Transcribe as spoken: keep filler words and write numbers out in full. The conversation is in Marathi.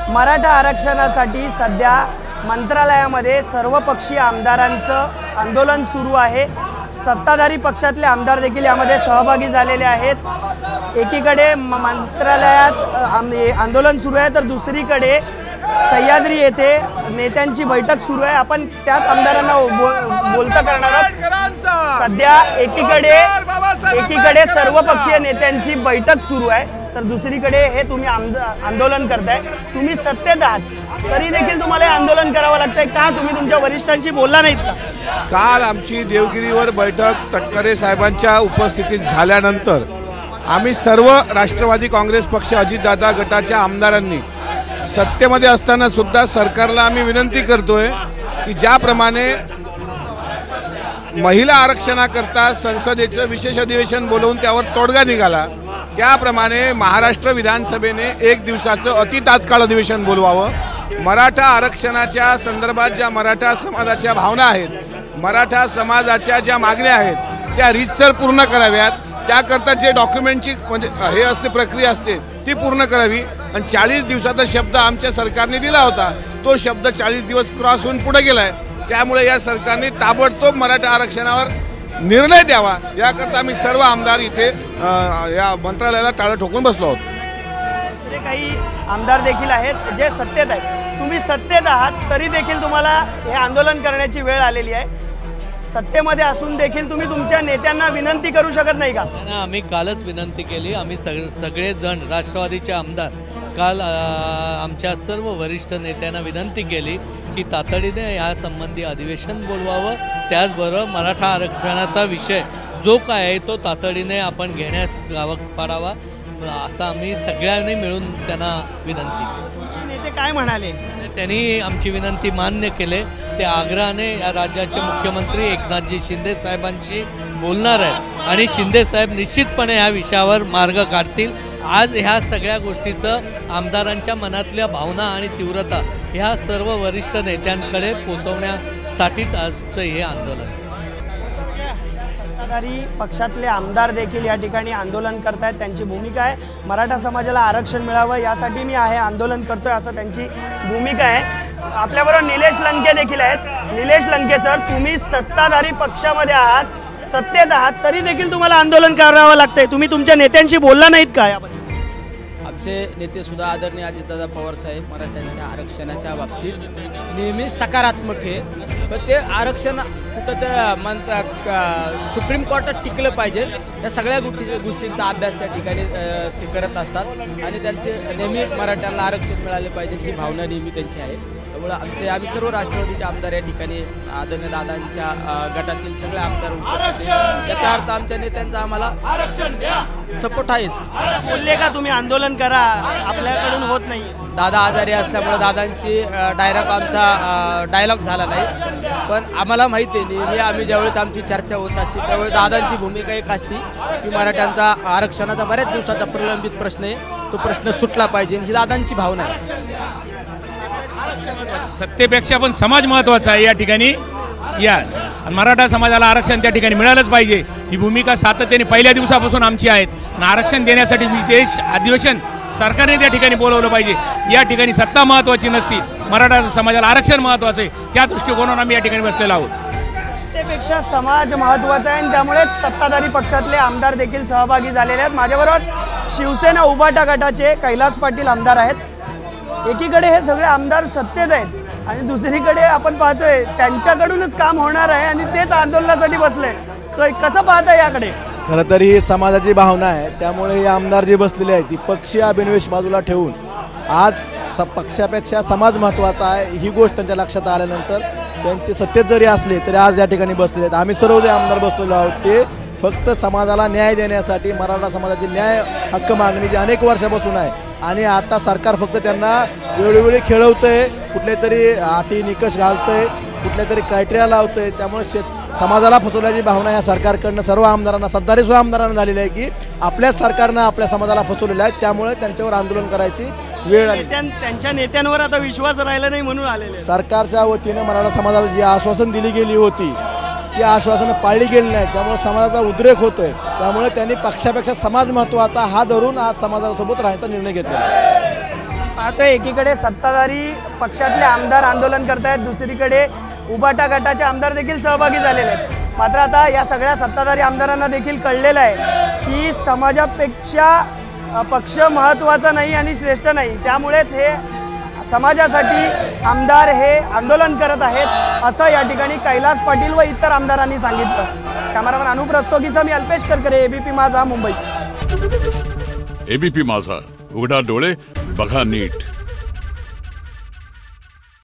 मराठा आरक्षणासाठी सध्या मंत्रालयामध्ये सर्वपक्षीय आमदारांचं आंदोलन सुरू आहे। सत्ताधारी पक्षातले आमदार देखील यामध्ये सहभागी झालेले आहेत। एकीकडे मंत्रालयात आंदोलन सुरू आहे तर दुसरीकडे सह्याद्री येथे नेत्यांची बैठक सुरू आहे। आपण त्याच आमदारांना बोलता करणार आहोत। सध्या एकीकडे एकीकडे सर्वपक्षीय नेत्यांची बैठक सुरू आहे तर दुसरीकडे हे तुम्ही आंदोलन करताय। तुम्ही सत्तेत आहात तरी देखील तुम्हाला आंदोलन करावं लागतंय का? तुम्ही तुमच्या वरिष्ठांशी बोलला नाहीत का? काल आमची देवगिरीवर बैठक तटकरे साहेबांच्या उपस्थितीत झाल्यानंतर आम्ही सर्व राष्ट्रवादी काँग्रेस पक्ष अजितदादा गटाच्या आमदारांनी सत्तेमध्ये असताना सुद्धा सरकारला आम्ही विनंती करतोय की ज्याप्रमाणे महिला आरक्षणाकरता संसदेचं विशेष अधिवेशन बोलवून त्यावर तोडगा निघाला त्याप्रमाणे महाराष्ट्र विधानसभेने एक दिवसाचं अति तात्काळ अधिवेशन बोलवावं। मराठा आरक्षणाच्या संदर्भात ज्या मराठा समाजाच्या भावना आहेत, मराठा समाजाच्या ज्या मागण्या आहेत त्या रीतसर पूर्ण कराव्यात। त्याकरता जे डॉक्युमेंटची म्हणजे हे असते प्रक्रिया असते ती पूर्ण करावी आणि चाळीस दिवसाचा शब्द आमच्या सरकारने दिला होता तो शब्द चाळीस दिवस क्रॉस होऊन पुढे गेलाय। त्यामुळे या सरकारने ताबडतोब मराठा आरक्षणावर निर्णय द्यावा याकरता आम्ही सर्व आमदार इथे या मंत्रालयाला टाळं ठोकून बसलो आहोत। दुसरे काही आमदार देखील आहेत जे सत्तेत आहेत। तुम्ही सत्तेत आहात तरी देखील तुम्हाला हे आंदोलन करण्याची वेळ आलेली आहे। सत्तेमध्ये असून देखील तुम्ही तुमच्या नेत्यांना विनंती करू शकत नाही का? आम्ही कालच विनंती केली। आम्ही सग सगळे जण राष्ट्रवादीचे आमदार काल आमच्या सर्व वरिष्ठ नेत्यांना विनंती केली की तातडीने या संबंधी अधिवेशन बोलवावं। त्याचबरोबर मराठा आरक्षणाचा विषय जो काय आहे तो तातडीने आपण घेण्यास गाव पाडावा असं आम्ही सगळ्यांनी मिळून त्यांना विनंती केली। तुमचे नेते काय म्हणाले? त्यांनी आमची विनंती मान्य केले। ते आग्रहाने या राज्याचे मुख्यमंत्री एकनाथजी शिंदे साहेबांशी बोलणार आहेत आणि शिंदे साहेब निश्चितपणे या विषयावर मार्ग काढतील। आज ह्या सगळ्या गोष्टीचं आमदारांच्या मनातल्या भावना आणि तीव्रता ह्या सर्व वरिष्ठ नेत्यांकडे पोहोचवण्यासाठीच आजचं हे आंदोलन। सत्ताधारी पक्षातले आमदार देखील या ठिकाणी आंदोलन करतायत। त्यांची भूमिका आहे मराठा समाजाला आरक्षण मिळावं यासाठी मी आहे आंदोलन करतोय असं त्यांची भूमिका आहे। आपल्याबरोबर निलेश लंके देखील आहेत। निलेश लंके सर, तुम्ही सत्ताधारी पक्षामध्ये आहात, सत्तेत आहात तरी देखील तुम्हाला आंदोलन करावं लागतंय। तुम्ही तुमच्या नेत्यांशी बोलला नाहीत का याबद्दल? आमचे नेते सुद्धा आदरणीय अजितदादा पवार साहेब मराठ्यांच्या आरक्षणाच्या बाबतीत नेहमी सकारात्मक आहे। पण ते आरक्षण कुठं तर म्हणतात सुप्रीम कोर्टात टिकलं पाहिजे या सगळ्या गोष्टी गोष्टींचा अभ्यास त्या ठिकाणी ते करत असतात आणि त्यांचे नेहमी मराठ्यांना आरक्षण मिळाले पाहिजे ही भावना नेहमी त्यांची आहे। त्यामुळे आमचे आम्ही सर्व राष्ट्रवादीचे आमदार या ठिकाणी आदरणीय दादांच्या गटातील सगळे आमदार उपस्थित आहेत। याचा अर्थ आमच्या नेत्यांचा आम्हाला सपोर्ट आहेच। बोलले का तुम्ही आंदोलन करा आपल्याकडून होत नाही? दादा आजारी असल्यामुळे दादांशी डायरेक्ट आमचा डायलॉग झाला नाही पण आम्हाला माहिती आहे नेहमी आम्ही ज्यावेळेस आमची चर्चा होत असते त्यावेळेस दादांची भूमिका एक असती की मराठ्यांचा आरक्षणाचा बऱ्याच दिवसाचा प्रलंबित प्रश्न आहे तो प्रश्न सुटला पाहिजे ही दादांची भावना आहे। सत्तेपेक्षा पण समाज महत्त्वाचा आहे या ठिकाणी। यास मराठा समाजाला आरक्षण त्या ठिकाणी मिळालंच पाहिजे ही भूमिका सातत्याने पहिल्या दिवसापासून आमची आहे। आणि आरक्षण देण्यासाठी विशेष अधिवेशन सरकारने त्या ठिकाणी बोलवलं पाहिजे। या ठिकाणी सत्ता महत्त्वाची नसती, मराठा समाजाला आरक्षण महत्त्वाचं आहे त्या दृष्टिकोनातून आम्ही या ठिकाणी बसलेलो आहोत। त्यापेक्षा समाज महत्त्वाचा आहे आणि त्यामुळेच सत्ताधारी पक्षातले आमदार देखील सहभागी झालेले आहेत। माझ्याबरोबर शिवसेना उभाटा गटाचे कैलास पाटील आमदार आहेत। एकीकडे हे सगळे आमदार सत्तेत आहेत आणि दुसरीकडे आपण पाहतोय त्यांच्याकडूनच काम होणार आहे आणि तेच आंदोलनासाठी बसले। तर कसं पाहता याकडे? खरं तर ही समाजाची भावना आहे त्यामुळे हे आमदार जे बसलेले आहेत ती पक्षीय अभिनिवेश बाजूला ठेवून आज पक्षापेक्षा समाज महत्त्वाचा आहे ही गोष्ट त्यांच्या लक्षात आल्यानंतर त्यांचे सत्तेत जरी असले तरी आज या ठिकाणी बसलेले आहेत। आम्ही सर्व जे आमदार बसलेलो आहोत ते फक्त समाजाला न्याय देण्यासाठी मराठा समाजाची न्याय हक्क मागणी जी अनेक वर्षापासून आहे आणि आता सरकार फक्त त्यांना वेळोवेळी खेळवतंय, कुठले तरी अटी निकष घालतंय, कुठल्या तरी क्रायटेरिया लावतंय। त्यामुळे शेत समाजाला फसवल्याची भावना या सरकारकडनं सर्व आमदारांना सत्ताधारी सुद्धा आमदारांना झालेली आहे की आपल्याच सरकारनं आपल्या समाजाला फसवलेलं आहे त्यामुळे त्यांच्यावर आंदोलन करायची वेळ आली। त्यांच्या नेत्यांवर आता विश्वास राहिला नाही म्हणून आलेले सरकारच्या वतीनं मराठा समाजाला जी आश्वासन दिली गेली होती ती आश्वासनं पाळली गेली नाही त्यामुळे समाजाचा उद्रेक होतोय। त्यामुळे त्यांनी पक्षापेक्षा समाज महत्त्वाचा हा धरून आज समाजासोबत राहायचा निर्णय घेतला। पाहतोय एकीकडे सत्ताधारी पक्षातले आमदार आंदोलन करतायत, दुसरीकडे उबाटा गटाचे आमदार देखील सहभागी झालेले आहेत। मात्र आता या सगळ्या सत्ताधारी आमदारांना देखील कळलेलं आहे की समाजापेक्षा अ, पक्ष महत्त्वाचा नाही आणि श्रेष्ठ नाही, त्यामुळेच हे समाजासाठी आमदार हे आंदोलन करत आहेत असं या ठिकाणी कैलास पाटील व इतर आमदारांनी सांगितलं। कॅमेरामॅन अनुप रस्तोगीचा मी अल्पेश करकरे, एबीपी माझा, मुंबई। एबीपी माझा, उघडा डोळे बघा नीट।